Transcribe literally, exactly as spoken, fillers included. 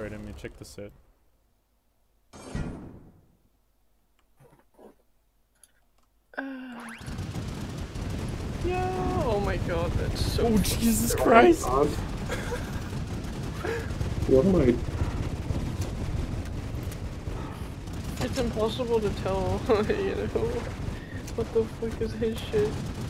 Alright, let me check the set. Uh, yeah. Oh my god, that's so. Oh Jesus Christ! What am I? It's impossible to tell, you know, what the fuck is his shit.